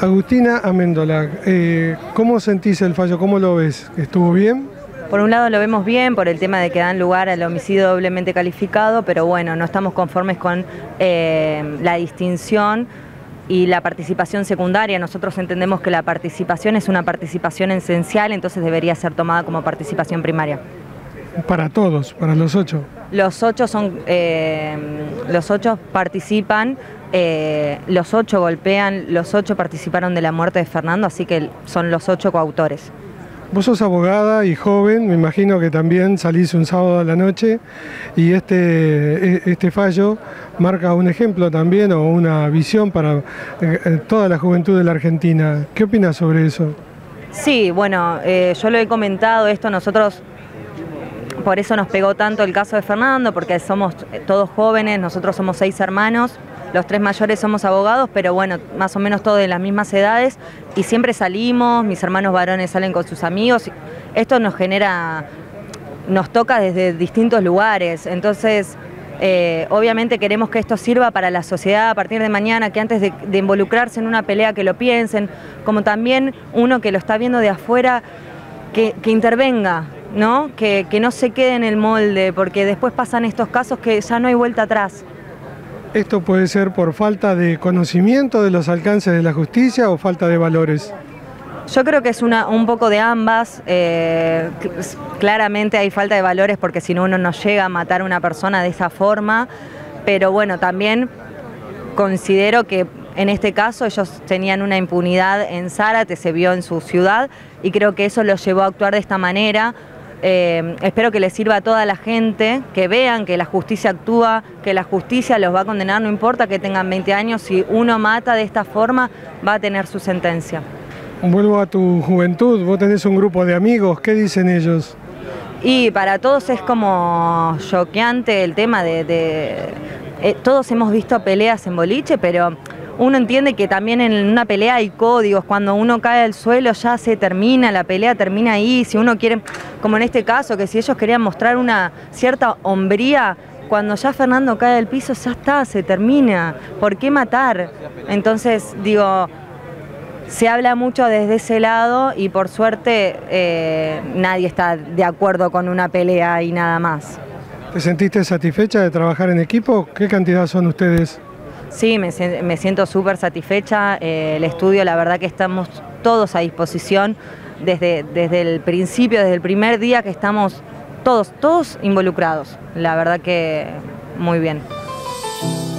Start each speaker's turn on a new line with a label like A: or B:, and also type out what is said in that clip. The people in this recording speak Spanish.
A: Agustina Amendola, ¿cómo sentís el fallo? ¿Cómo lo ves? ¿Estuvo bien?
B: Por un lado lo vemos bien por el tema de que dan lugar al homicidio doblemente calificado, pero bueno, no estamos conformes con la distinción y la participación secundaria. Nosotros entendemos que la participación es una participación esencial, entonces debería ser tomada como participación primaria.
A: Para todos, para los 8.
B: Los 8 participan, los 8 golpean, los 8 participaron de la muerte de Fernando, así que son los 8 coautores.
A: Vos sos abogada y joven, me imagino que también salís un sábado a la noche y este fallo marca un ejemplo también o una visión para toda la juventud de la Argentina. ¿Qué opinás sobre eso?
B: Sí, bueno, yo lo he comentado esto, nosotros por eso nos pegó tanto el caso de Fernando, porque somos todos jóvenes, nosotros somos 6 hermanos, los 3 mayores somos abogados, pero bueno, más o menos todos de las mismas edades, y siempre salimos, mis hermanos varones salen con sus amigos, esto nos toca desde distintos lugares, entonces obviamente queremos que esto sirva para la sociedad a partir de mañana, que antes de involucrarse en una pelea que lo piensen, como también uno que lo está viendo de afuera, que intervenga, ¿no? Que no se quede en el molde, porque después pasan estos casos que ya no hay vuelta atrás.
A: ¿Esto puede ser por falta de conocimiento de los alcances de la justicia o falta de valores?
B: Yo creo que es un poco de ambas. Claramente hay falta de valores porque si no uno no llega a matar a una persona de esa forma, pero bueno, también considero que en este caso ellos tenían una impunidad en Zárate, se vio en su ciudad y creo que eso los llevó a actuar de esta manera. Espero que les sirva a toda la gente, que vean que la justicia actúa, que la justicia los va a condenar, no importa que tengan 20 años, si uno mata de esta forma va a tener su sentencia.
A: Vuelvo a tu juventud, vos tenés un grupo de amigos, ¿qué dicen ellos?
B: Y para todos es como choqueante el tema todos hemos visto peleas en boliche, pero uno entiende que también en una pelea hay códigos, cuando uno cae al suelo ya se termina, la pelea termina ahí, si uno quiere, como en este caso, que si ellos querían mostrar una cierta hombría, cuando ya Fernando cae del piso ya está, se termina, ¿por qué matar? Entonces digo, se habla mucho desde ese lado y por suerte nadie está de acuerdo con una pelea y nada más.
A: ¿Te sentiste satisfecha de trabajar en equipo? ¿Qué cantidad son ustedes?
B: Sí, me siento súper satisfecha, el estudio la verdad que estamos todos a disposición desde el principio, desde el primer día que estamos todos involucrados, la verdad que muy bien.